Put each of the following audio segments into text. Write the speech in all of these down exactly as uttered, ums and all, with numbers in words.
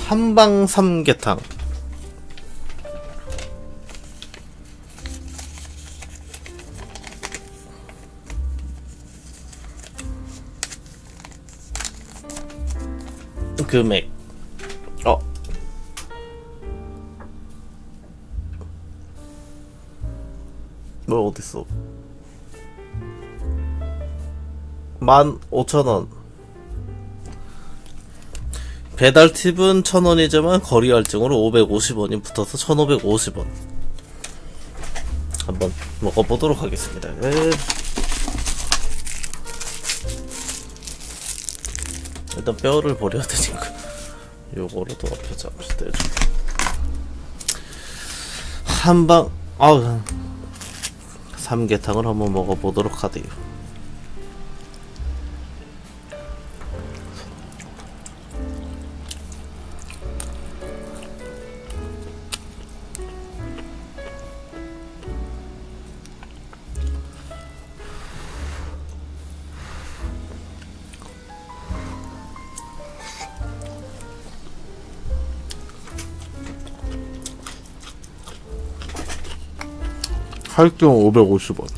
한방 삼계탕. 금액 어 뭐 어딨어? 만 오천원. 배달 팁은 천원이지만 거리 할증으로 오백오십원이 붙어서 천오백오십원. 한번 먹어보도록 하겠습니다. 네. 일단 뼈를 버려야 되니까 요거로도 앞에 잠시 대줘. 한방 아우 삼계탕을 한번 먹어보도록 하대요. 할증 오백오십원.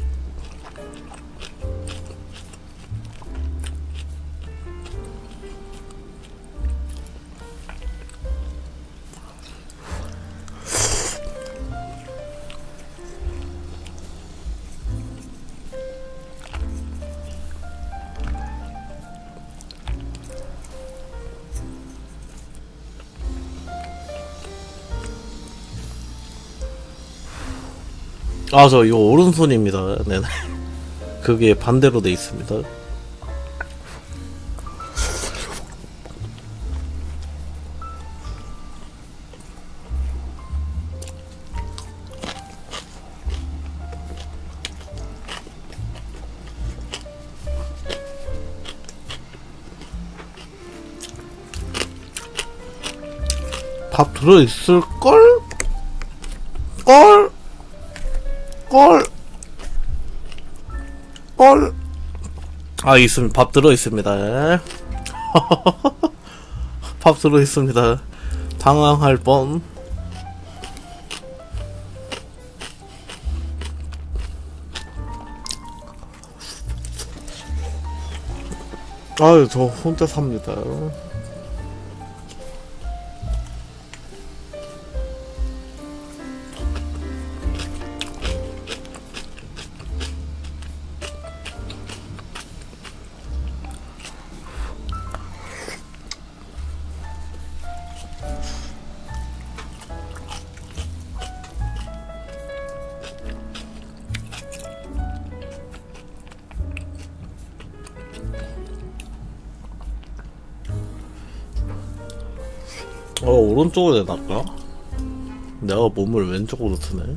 아, 저 이거 오른손입니다. 네네. 그게 반대로 돼 있습니다. 밥 들어있을걸? 걸? 걸! 걸! 아, 있습니다. 밥 들어있습니다. 밥 들어있습니다. 당황할 뻔. 아유, 저 혼자 삽니다. 어, 오른쪽으로 내놨까? 내가 몸을 왼쪽으로 트네.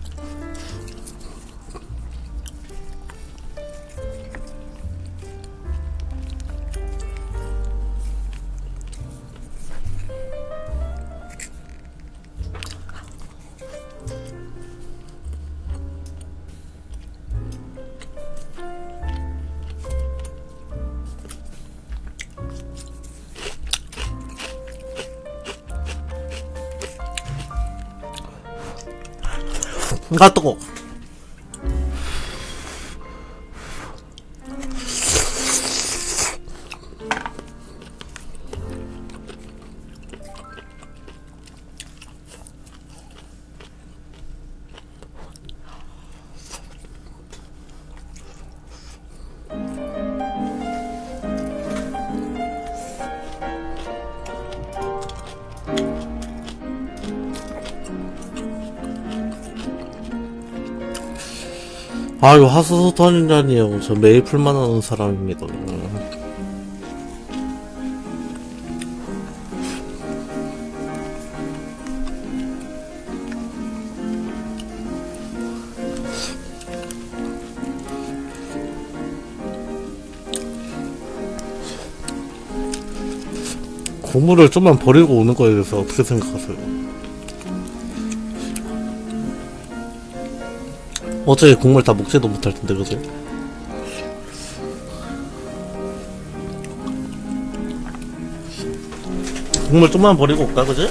아, 뜨거. 아유, 하수소탄이라니요. 저 메이플만 하는 사람입니다. 고물을 좀만 버리고 오는 거에 대해서 어떻게 생각하세요? 어차피 국물 다 먹지도 못할 텐데, 그지? 국물 좀만 버리고 올까, 그지?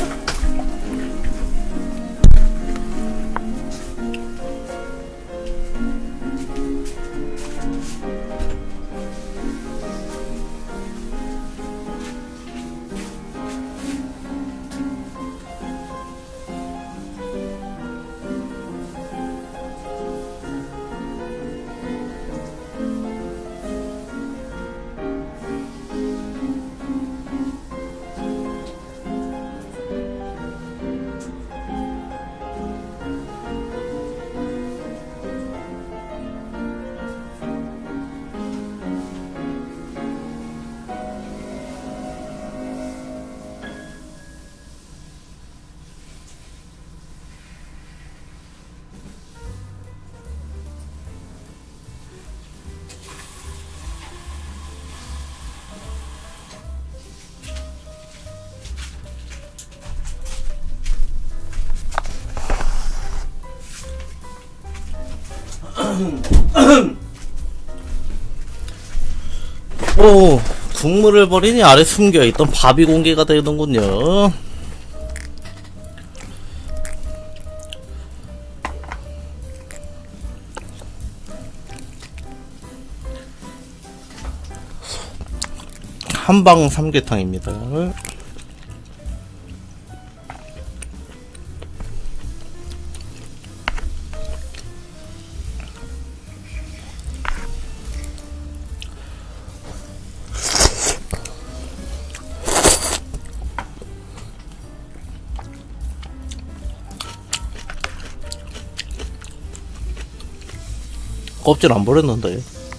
오, 국물을 버리니 아래 숨겨있던 밥이 공개가 되는군요. 한방 삼계탕입니다. 껍질 안 버렸는데.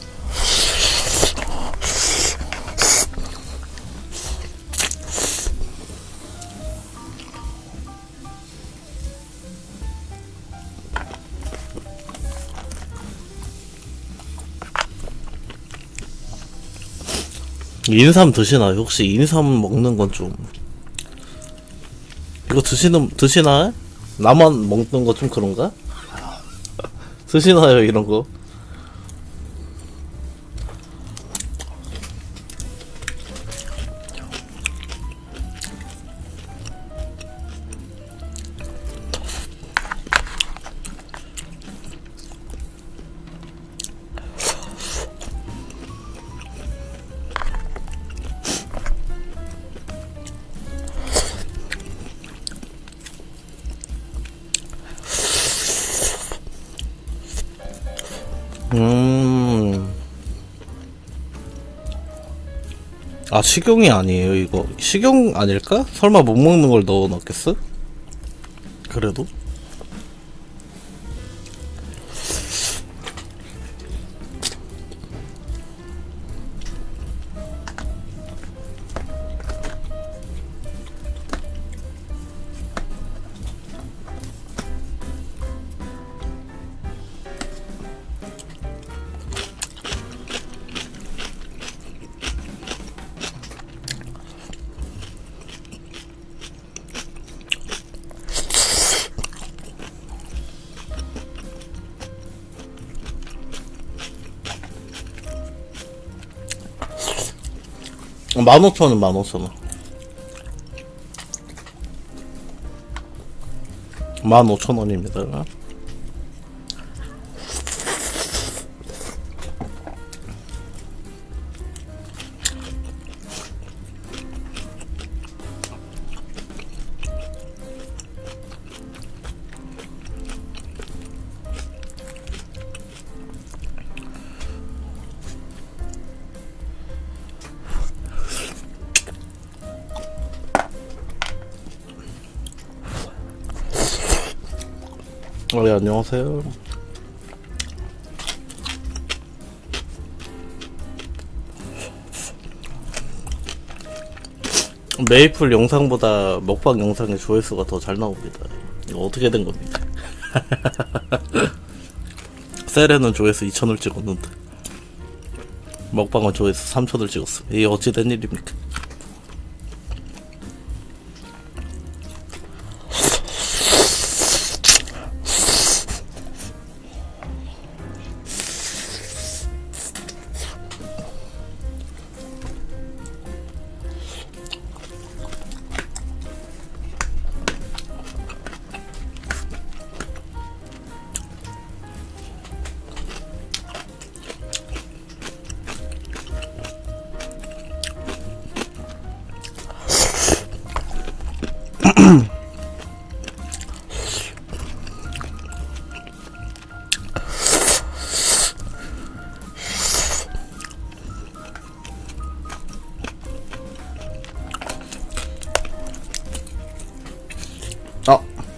인삼 드시나요? 혹시 인삼 먹는 건 좀 이거 드시는 드시나? 나만 먹는 거 좀 그런가? 드시나요 이런 거? 음. 아, 식용이 아니에요, 이거. 식용 아닐까? 설마 못 먹는 걸 넣어 놨겠어? 그래도? 만 오천 원, 만 오천 원. 만 오천 원입니다. 어, 네, 안녕하세요. 메이플 영상보다 먹방 영상의 조회수가 더 잘 나옵니다. 이거 어떻게 된 겁니까? 세레는 조회수 이천을 찍었는데 먹방은 조회수 삼천을 찍었습니다. 이게 어찌 된 일입니까? 아.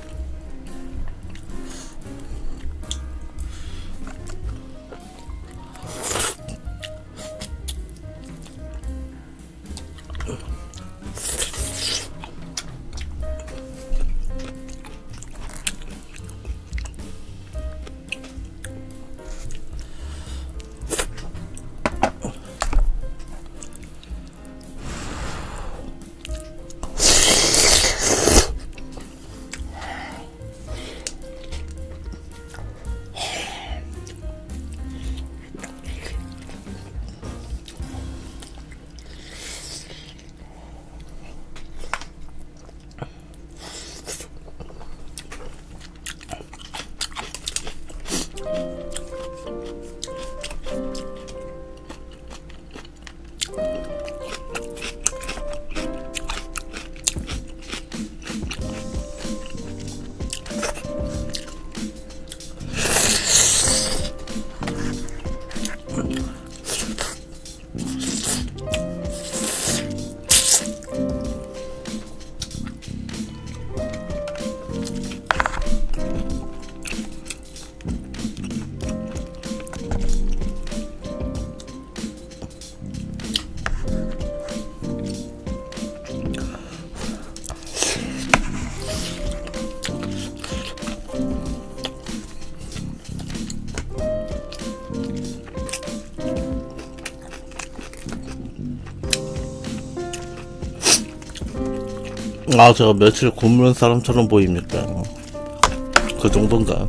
아, 제가 며칠 굶는 사람처럼 보입니까? 그 정도인가?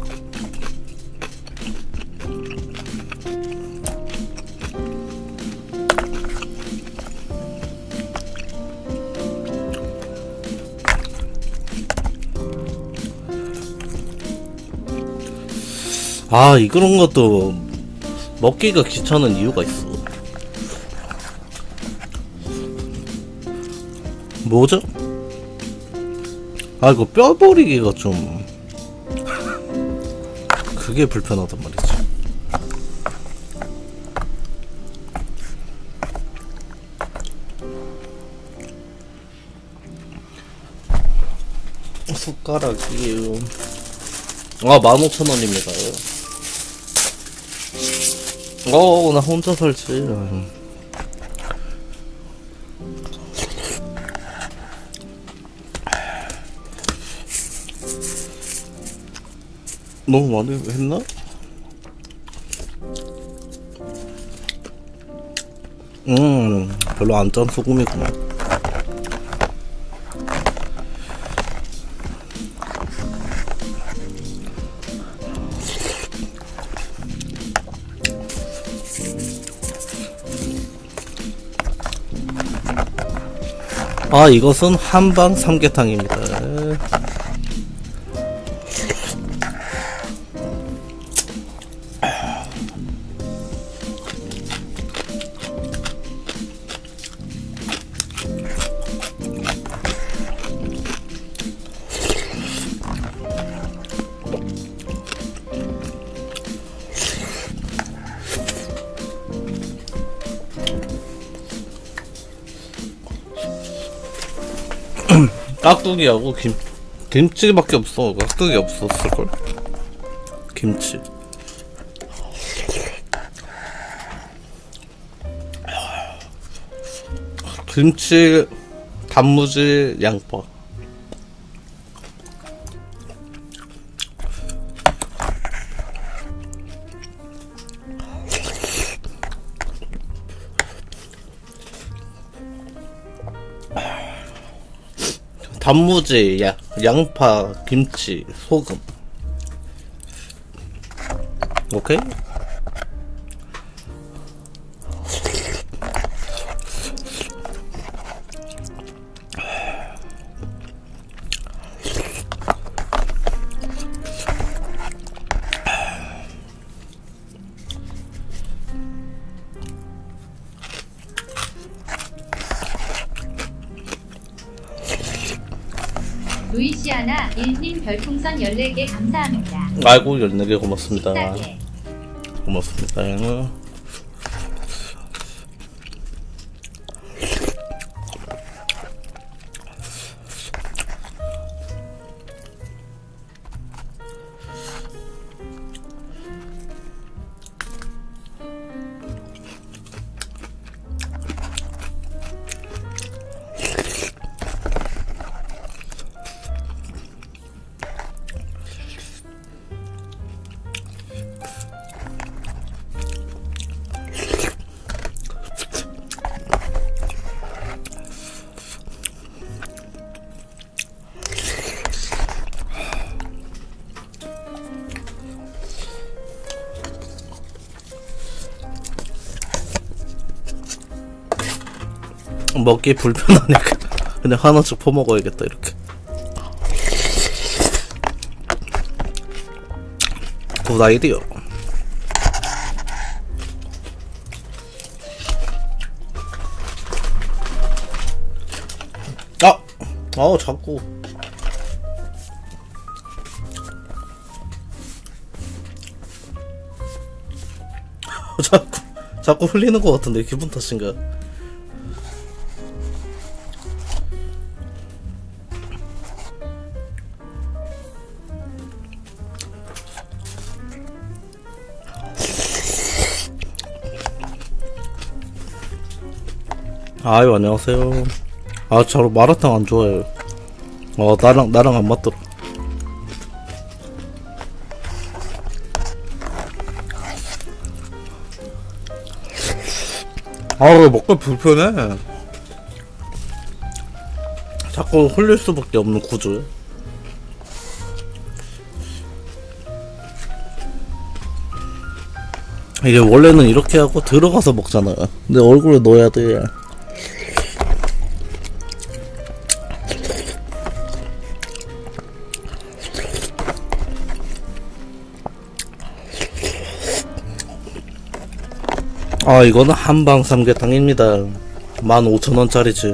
아, 이 그런 것도 먹기가 귀찮은 이유가 있어. 뭐죠? 아, 이거 뼈 버리기가 좀 그게 불편하단 말이지. 숟가락이 아, 만 오천 원입니다. 어, 나 혼자 살지. 너무 많이 했나? 음, 별로 안 짠 소금이구나. 아, 이것은 한방 삼계탕입니다. 깍두기하고 김, 김치밖에 없어. 깍두기 없었을걸? 김치. 김치, 단무지, 양파. 단무지, 야, 양파, 김치, 소금. 오케이? 루이시아나 일님 별풍선 열네 개 감사합니다. 아이고 열네 개 고맙습니다. 식사계. 고맙습니다. 먹기 불편하니까 그냥 하나씩 퍼먹어야겠다 이렇게. 굿 아이디어. 아! 아 자꾸 자꾸 자꾸 흘리는 것 같은데 기분 탓인가? 아유 안녕하세요. 아 저 마라탕 안 좋아해요. 어 나랑 나랑 안 맞더라. 아왜 먹기 불편해. 자꾸 흘릴 수밖에 없는 구조야. 이게 원래는 이렇게 하고 들어가서 먹잖아. 근데 얼굴에 넣어야 돼. 아 이거는 한방 삼계탕입니다. 만 오천 원짜리지.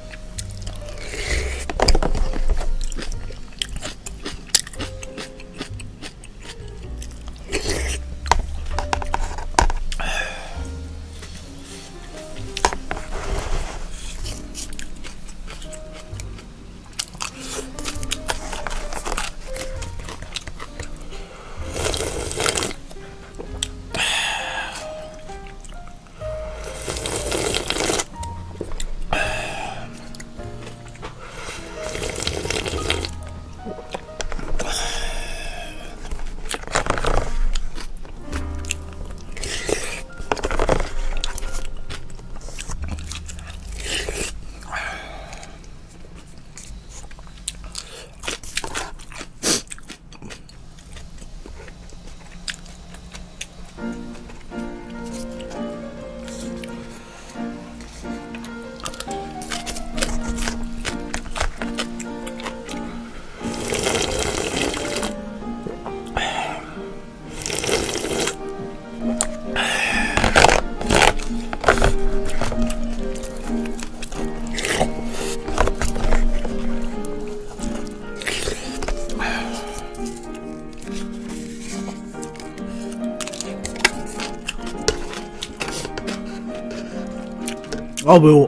아 매워.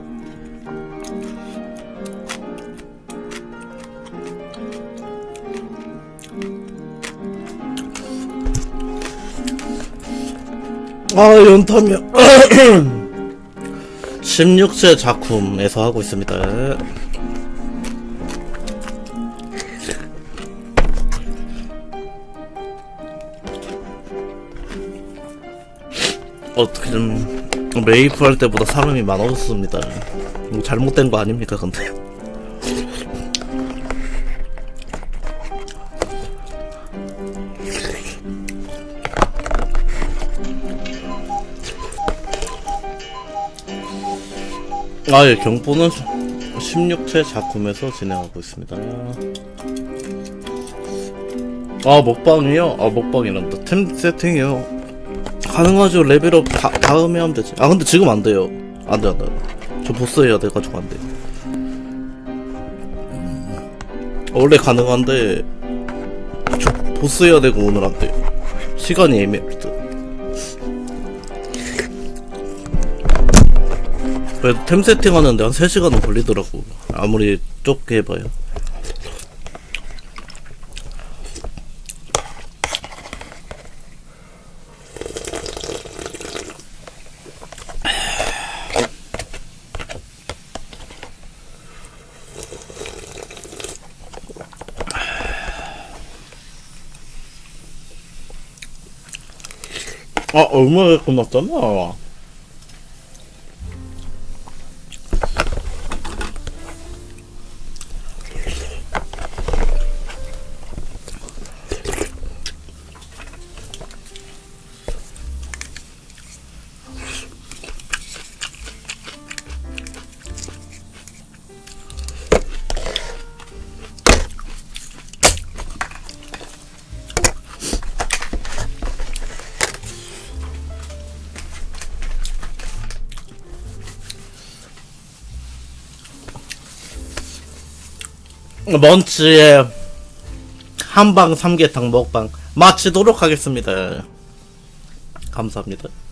아 연탄면 십육 세 작품에서 하고 있습니다. 어떻게든 메이플 할 때보다 사람이 많아졌습니다. 뭐 잘못된 거 아닙니까 근데? 아예 경보는 십육 회 작품에서 진행하고 있습니다. 아 먹방이요? 아 먹방이란다. 템 세팅이요. 가능하죠. 레벨업 다, 다음에 하면 되지. 아 근데 지금 안 돼요. 안 돼, 안 돼. 저 보스 해야 돼가지고 안 돼. 원래 가능한데 저 보스 해야 되고 오늘 안 돼. 시간이 애매했거든. 그래도 템 세팅하는데 한 세 시간은 걸리더라고. 아무리 좁게 해봐요. 아, 얼마나 끝났잖아. 먼치의 한방 삼계탕 먹방 마치도록 하겠습니다. 감사합니다.